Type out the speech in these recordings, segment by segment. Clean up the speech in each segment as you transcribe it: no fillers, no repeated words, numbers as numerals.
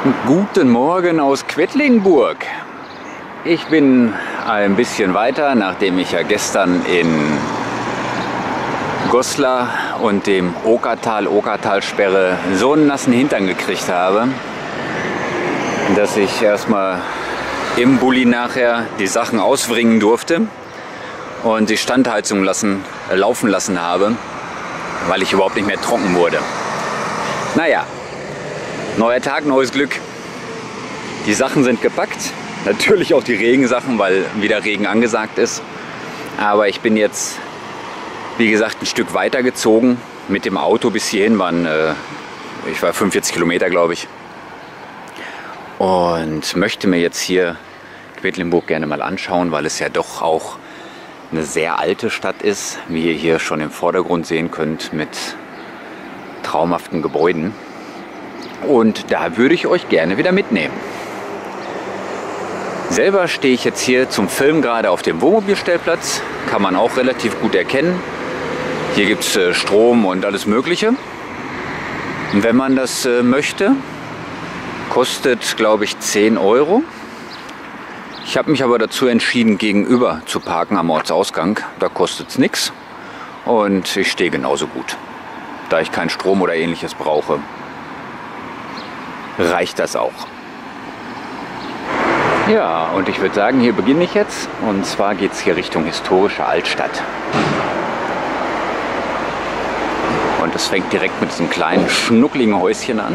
Guten Morgen aus Quedlinburg. Ich bin ein bisschen weiter, nachdem ich ja gestern in Goslar und dem Okertalsperre so einen nassen Hintern gekriegt habe, dass ich erstmal im Bulli nachher die Sachen ausbringen durfte und die Standheizung laufen lassen habe, weil ich überhaupt nicht mehr trocken wurde. Naja, neuer Tag, neues Glück. Die Sachen sind gepackt, natürlich auch die Regensachen, weil wieder Regen angesagt ist. Aber ich bin jetzt, wie gesagt, ein Stück weiter gezogen. Mit dem Auto bis hierhin waren, ich war 45 Kilometer, glaube ich. Und möchte mir jetzt hier Quedlinburg gerne mal anschauen, weil es ja doch auch eine sehr alte Stadt ist, wie ihr hier schon im Vordergrund sehen könnt, mit traumhaften Gebäuden. Und da würde ich euch gerne wieder mitnehmen. Selber stehe ich jetzt hier zum Film gerade auf dem Wohnmobilstellplatz. Kann man auch relativ gut erkennen. Hier gibt es Strom und alles Mögliche. Und wenn man das möchte, kostet, glaube ich, 10 Euro. Ich habe mich aber dazu entschieden, gegenüber zu parken am Ortsausgang. Da kostet es nichts. Und ich stehe genauso gut. Da ich keinen Strom oder ähnliches brauche, reicht das auch. Ja, und ich würde sagen, hier beginne ich jetzt. Und zwar geht es hier Richtung historische Altstadt. Und das fängt direkt mit diesem kleinen, schnuckligen Häuschen an.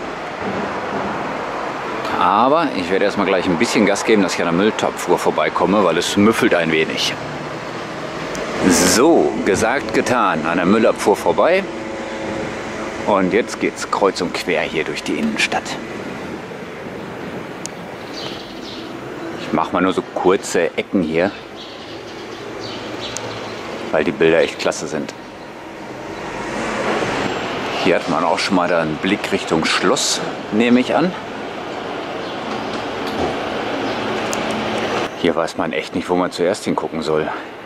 Aber ich werde erstmal gleich ein bisschen Gas geben, dass ich an der Müllabfuhr vorbeikomme, weil es müffelt ein wenig. So, gesagt, getan. An der Müllabfuhr vorbei. Und jetzt geht's kreuz und quer hier durch die Innenstadt. Ich mache mal nur so kurze Ecken hier, weil die Bilder echt klasse sind. Hier hat man auch schon mal da einen Blick Richtung Schloss, nehme ich an. Hier weiß man echt nicht, wo man zuerst hingucken soll.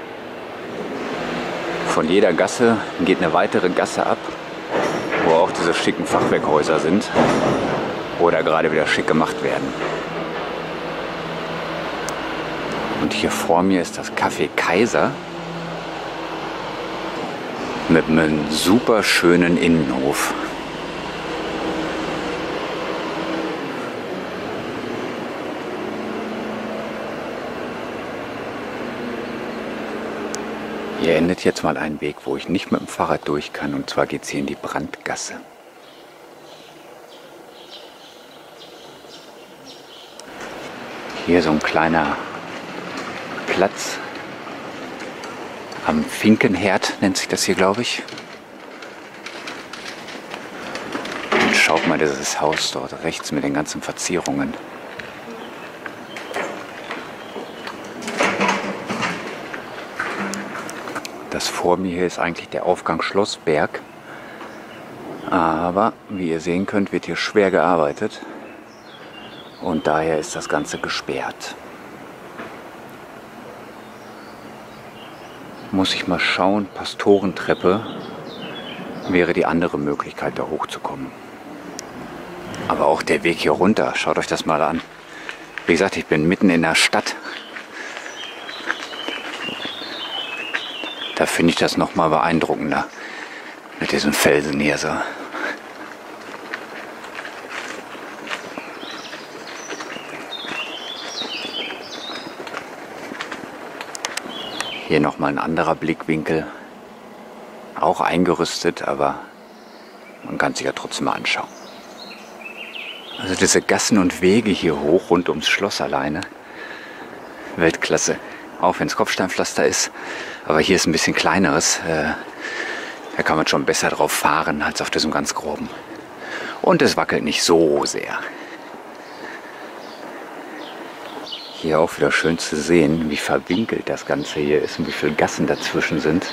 Von jeder Gasse geht eine weitere Gasse ab, wo auch diese schicken Fachwerkhäuser sind oder gerade wieder schick gemacht werden. Und hier vor mir ist das Café Kaiser mit einem super schönen Innenhof. Hier endet jetzt mal ein Weg, wo ich nicht mit dem Fahrrad durch kann, und zwar geht es hier in die Brandgasse. Hier so ein kleiner Platz am Finkenherd, nennt sich das hier, glaube ich. Und schaut mal dieses Haus dort rechts mit den ganzen Verzierungen. Das vor mir hier ist eigentlich der Aufgang Schlossberg. Aber wie ihr sehen könnt, wird hier schwer gearbeitet. Und daher ist das Ganze gesperrt. Muss ich mal schauen, Pastorentreppe wäre die andere Möglichkeit, da hochzukommen. Aber auch der Weg hier runter, schaut euch das mal an. Wie gesagt, ich bin mitten in der Stadt. Da finde ich das noch mal beeindruckender mit diesen Felsen hier so. Hier noch mal ein anderer Blickwinkel, auch eingerüstet, aber man kann sich ja trotzdem mal anschauen. Also diese Gassen und Wege hier hoch rund ums Schloss alleine, Weltklasse. Auch wenn es Kopfsteinpflaster ist, aber hier ist ein bisschen kleineres. Da kann man schon besser drauf fahren als auf diesem ganz groben. Und es wackelt nicht so sehr. Hier auch wieder schön zu sehen, wie verwinkelt das Ganze hier ist und wie viele Gassen dazwischen sind.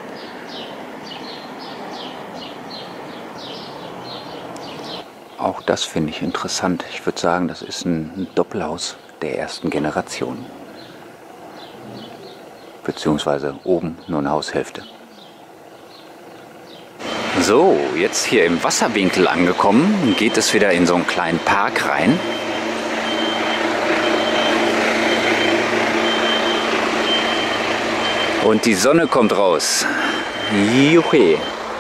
Auch das finde ich interessant. Ich würde sagen, das ist ein Doppelhaus der ersten Generation. Beziehungsweise oben nur eine Haushälfte. So, jetzt hier im Wasserwinkel angekommen, geht es wieder in so einen kleinen Park rein. Und die Sonne kommt raus. Juche.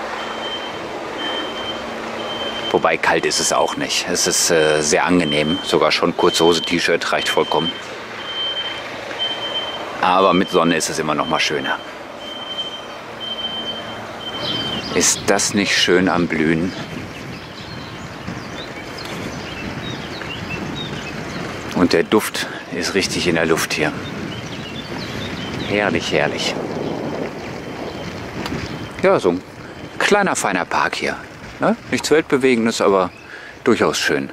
Wobei kalt ist es auch nicht. Es ist sehr angenehm. Sogar schon kurze Hose, T-Shirt reicht vollkommen. Aber mit Sonne ist es immer noch mal schöner. Ist das nicht schön am Blühen? Und der Duft ist richtig in der Luft hier. Herrlich, herrlich. Ja, so ein kleiner, feiner Park hier. Ne? Nichts Weltbewegendes, aber durchaus schön.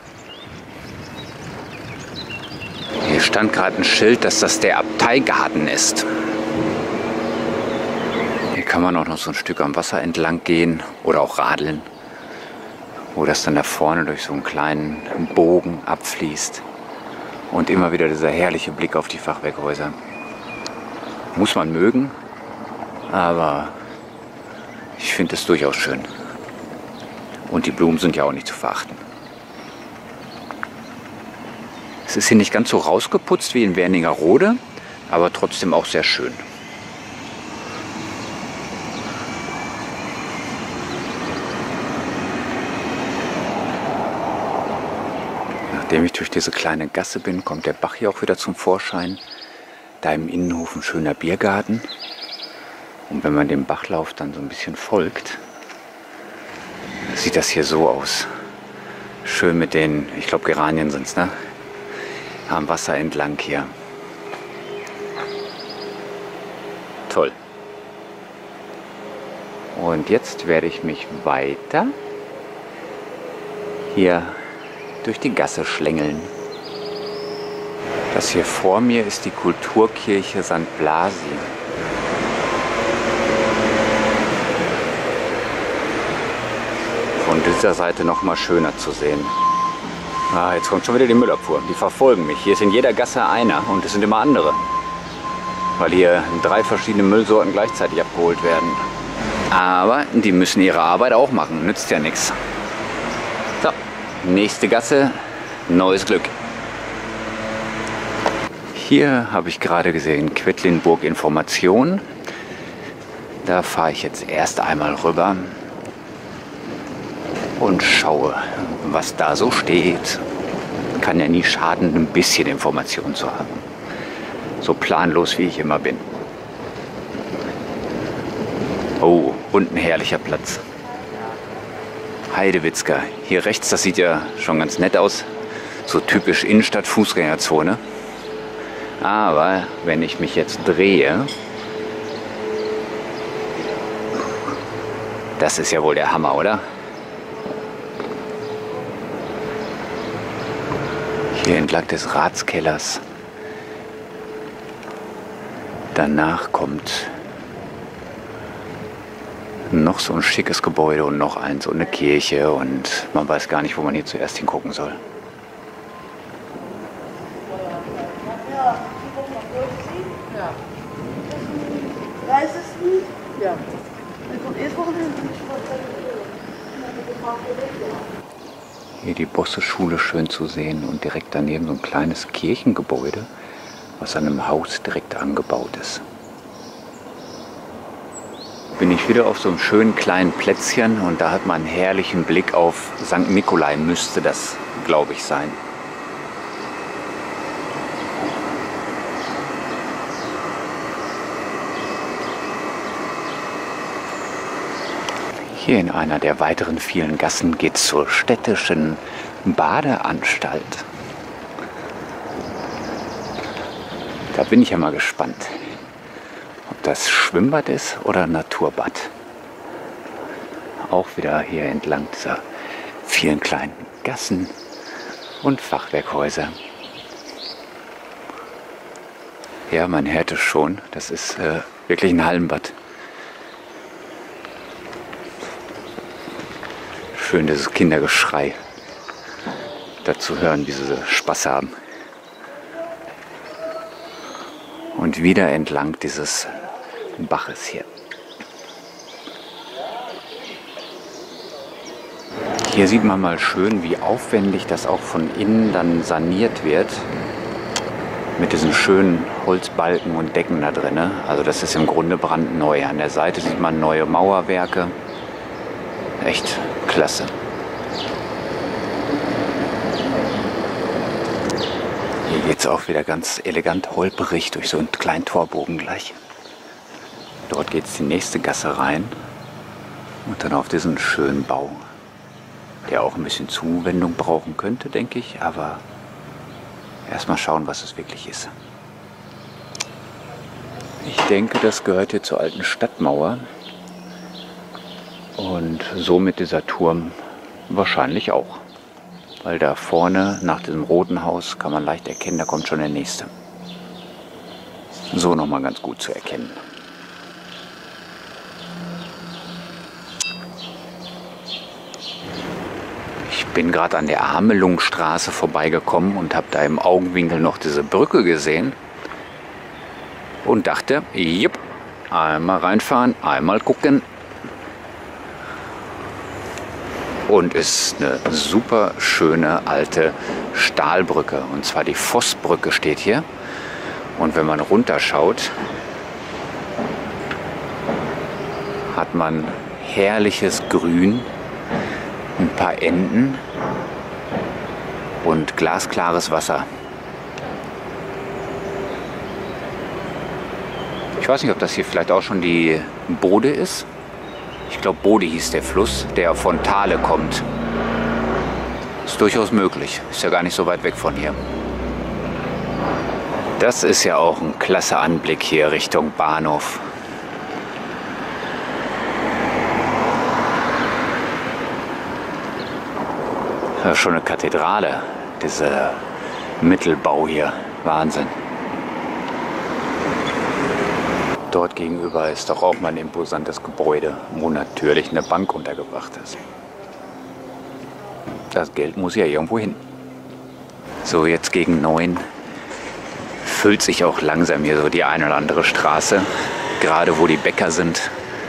Hier stand gerade ein Schild, dass das der Abteigarten ist. Hier kann man auch noch so ein Stück am Wasser entlang gehen oder auch radeln, wo das dann da vorne durch so einen kleinen Bogen abfließt. Und immer wieder dieser herrliche Blick auf die Fachwerkhäuser. Muss man mögen, aber ich finde es durchaus schön. Und die Blumen sind ja auch nicht zu verachten. Es ist hier nicht ganz so rausgeputzt wie in Wernigerode, aber trotzdem auch sehr schön. Nachdem ich durch diese kleine Gasse bin, kommt der Bach hier auch wieder zum Vorschein. Da im Innenhof ein schöner Biergarten. Und wenn man dem Bachlauf dann so ein bisschen folgt, sieht das hier so aus. Schön mit den, ich glaube Geranien sind es, ne? Am Wasser entlang hier. Toll. Und jetzt werde ich mich weiter hier durch die Gasse schlängeln. Das hier vor mir ist die Kulturkirche St. Blasi. Von dieser Seite noch mal schöner zu sehen. Ah, jetzt kommt schon wieder die Müllabfuhr. Die verfolgen mich. Hier ist in jeder Gasse einer und es sind immer andere. Weil hier 3 verschiedene Müllsorten gleichzeitig abgeholt werden. Aber die müssen ihre Arbeit auch machen. Nützt ja nichts. So, nächste Gasse, neues Glück. Hier habe ich gerade gesehen, Quedlinburg Information. Da fahre ich jetzt erst einmal rüber und schaue, was da so steht. Kann ja nie schaden, ein bisschen Information zu haben. So planlos, wie ich immer bin. Oh, und ein herrlicher Platz. Heidewitzka. Hier rechts, das sieht ja schon ganz nett aus. So typisch Innenstadt-Fußgängerzone. Aber wenn ich mich jetzt drehe, das ist ja wohl der Hammer, oder? Hier entlang des Ratskellers. Danach kommt noch so ein schickes Gebäude und noch eins und eine Kirche und man weiß gar nicht, wo man hier zuerst hingucken soll. Ja. Hier die Bosse-Schule schön zu sehen und direkt daneben so ein kleines Kirchengebäude, was an einem Haus direkt angebaut ist. Bin ich wieder auf so einem schönen kleinen Plätzchen und da hat man einen herrlichen Blick auf St. Nikolai, müsste das, glaube ich, sein. Hier in einer der weiteren vielen Gassen geht es zur städtischen Badeanstalt. Da bin ich ja mal gespannt, ob das Schwimmbad ist oder Naturbad. Auch wieder hier entlang dieser vielen kleinen Gassen und Fachwerkhäuser. Ja, man hört es schon, das ist wirklich ein Hallenbad. Schön, dieses Kindergeschrei dazu hören, wie sie Spaß haben. Und wieder entlang dieses Baches hier. Hier sieht man mal schön, wie aufwendig das auch von innen dann saniert wird. Mit diesen schönen Holzbalken und Decken da drin. Also das ist im Grunde brandneu. An der Seite sieht man neue Mauerwerke. Echt klasse. Hier geht es auch wieder ganz elegant holperig durch so einen kleinen Torbogen gleich. Dort geht es die nächste Gasse rein. Und dann auf diesen schönen Bau. Der auch ein bisschen Zuwendung brauchen könnte, denke ich. Aber erstmal schauen, was es wirklich ist. Ich denke, das gehört hier zur alten Stadtmauer. Und somit dieser Turm wahrscheinlich auch. Weil da vorne nach diesem roten Haus kann man leicht erkennen, da kommt schon der nächste. So nochmal ganz gut zu erkennen. Ich bin gerade an der Amelungstraße vorbeigekommen und habe da im Augenwinkel noch diese Brücke gesehen. Und dachte, jupp, einmal reinfahren, einmal gucken. Und ist eine super schöne alte Stahlbrücke. Und zwar die Vossbrücke steht hier. Und wenn man runterschaut, hat man herrliches Grün, ein paar Enten und glasklares Wasser. Ich weiß nicht, ob das hier vielleicht auch schon die Bode ist. Ich glaube, Bode hieß der Fluss, der von Thale kommt. Ist durchaus möglich. Ist ja gar nicht so weit weg von hier. Das ist ja auch ein klasse Anblick hier Richtung Bahnhof. Ja, schon eine Kathedrale, dieser Mittelbau hier. Wahnsinn. Dort gegenüber ist doch auch mal ein imposantes Gebäude, wo natürlich eine Bank untergebracht ist. Das Geld muss ja irgendwo hin. So, jetzt gegen 9 füllt sich auch langsam hier so die eine oder andere Straße, gerade wo die Bäcker sind.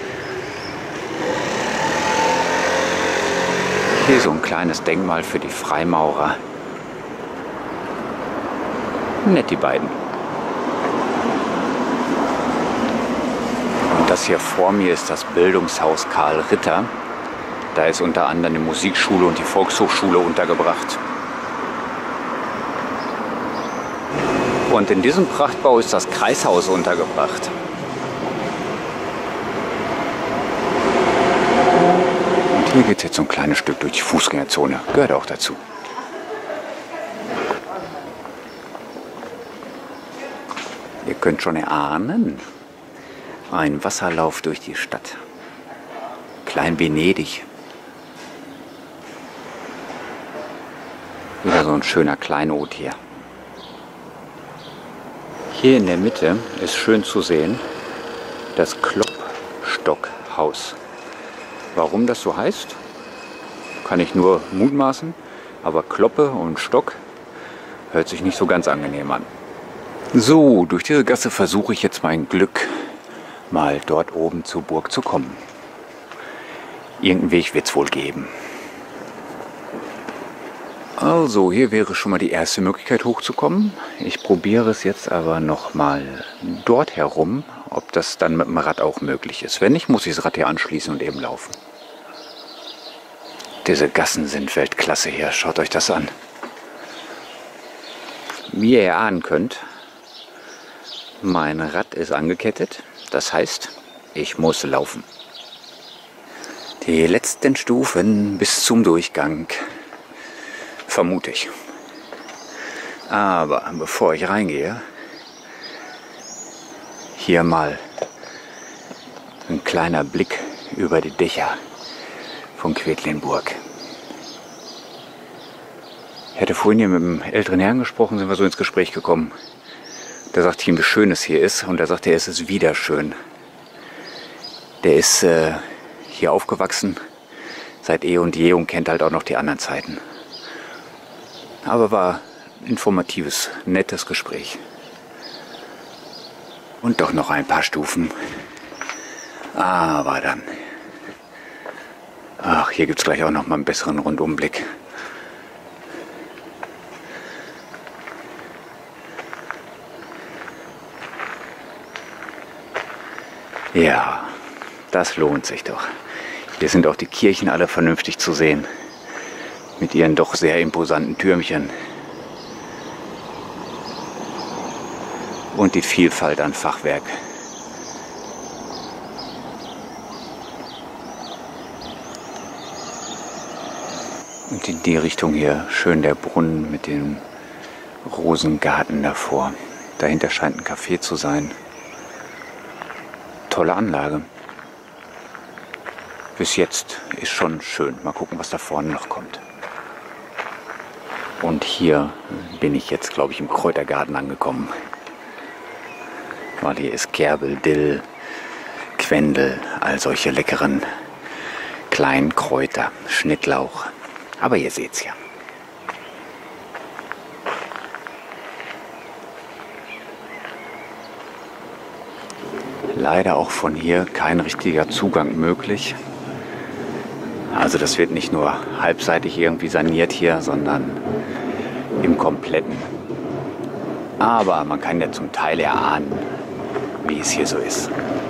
Hier so ein kleines Denkmal für die Freimaurer. Nett, die beiden. Und das hier vor mir ist das Bildungshaus Karl Ritter. Da ist unter anderem die Musikschule und die Volkshochschule untergebracht. Und in diesem Prachtbau ist das Kreishaus untergebracht. Und hier geht es jetzt so ein kleines Stück durch die Fußgängerzone. Gehört auch dazu. Ihr könnt schon erahnen, ein Wasserlauf durch die Stadt. Klein Venedig. Wieder so ein schöner Kleinod hier. Hier in der Mitte ist schön zu sehen das Klopstockhaus. Warum das so heißt, kann ich nur mutmaßen, aber Kloppe und Stock hört sich nicht so ganz angenehm an. So, durch diese Gasse versuche ich jetzt mein Glück, mal dort oben zur Burg zu kommen. Irgendeinen Weg wird es wohl geben. Also, hier wäre schon mal die erste Möglichkeit hochzukommen. Ich probiere es jetzt aber nochmal dort herum, ob das dann mit dem Rad auch möglich ist. Wenn nicht, muss ich das Rad hier anschließen und eben laufen. Diese Gassen sind Weltklasse hier. Schaut euch das an. Wie ihr erahnen könnt, mein Rad ist angekettet. Das heißt, ich muss laufen. Die letzten Stufen bis zum Durchgang. Vermute ich. Aber bevor ich reingehe, hier mal ein kleiner Blick über die Dächer von Quedlinburg. Ich hatte vorhin hier mit einem älteren Herrn gesprochen, sind wir so ins Gespräch gekommen. Da sagte ich ihm, wie schön es hier ist, und da sagte er, es ist wieder schön. Der ist hier aufgewachsen seit eh und je und kennt halt auch noch die anderen Zeiten. Aber war ein informatives, nettes Gespräch. Und doch noch ein paar Stufen. Aber dann. Ach hier gibt es gleich auch noch mal einen besseren Rundumblick. Ja, das lohnt sich doch. Hier sind auch die Kirchen alle vernünftig zu sehen. Mit ihren doch sehr imposanten Türmchen. Und die Vielfalt an Fachwerk. Und in die Richtung hier schön der Brunnen mit dem Rosengarten davor. Dahinter scheint ein Café zu sein. Tolle Anlage. Bis jetzt ist schon schön. Mal gucken, was da vorne noch kommt. Und hier bin ich jetzt, glaube ich, im Kräutergarten angekommen. Weil hier ist Kerbel, Dill, Quendel, all solche leckeren kleinen Kräuter, Schnittlauch. Aber ihr seht's ja. Leider auch von hier kein richtiger Zugang möglich. Also das wird nicht nur halbseitig irgendwie saniert hier, sondern im Kompletten. Aber man kann ja zum Teil erahnen, wie es hier so ist.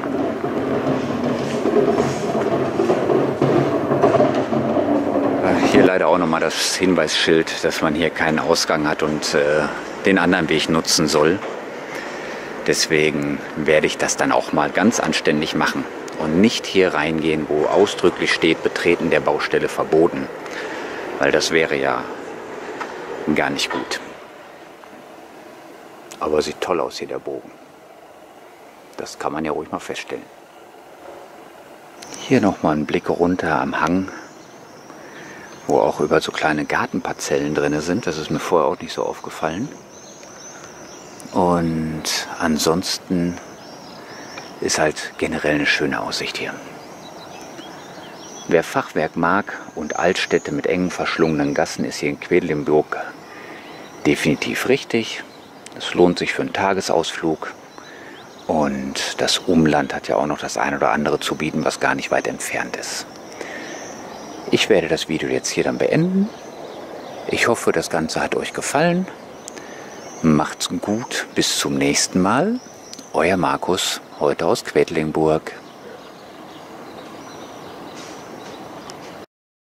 Hier leider auch nochmal das Hinweisschild, dass man hier keinen Ausgang hat und den anderen Weg nutzen soll. Deswegen werde ich das dann auch mal ganz anständig machen und nicht hier reingehen, wo ausdrücklich steht, Betreten der Baustelle verboten. Weil das wäre ja gar nicht gut. Aber sieht toll aus hier, der Bogen. Das kann man ja ruhig mal feststellen. Hier nochmal ein Blick runter am Hang, wo auch über so kleine Gartenparzellen drin sind. Das ist mir vorher auch nicht so aufgefallen. Und ansonsten ist halt generell eine schöne Aussicht hier. Wer Fachwerk mag und Altstädte mit engen verschlungenen Gassen, ist hier in Quedlinburg definitiv richtig. Es lohnt sich für einen Tagesausflug. Und das Umland hat ja auch noch das ein oder andere zu bieten, was gar nicht weit entfernt ist. Ich werde das Video jetzt hier dann beenden. Ich hoffe, das Ganze hat euch gefallen. Macht's gut, bis zum nächsten Mal. Euer Markus, heute aus Quedlinburg.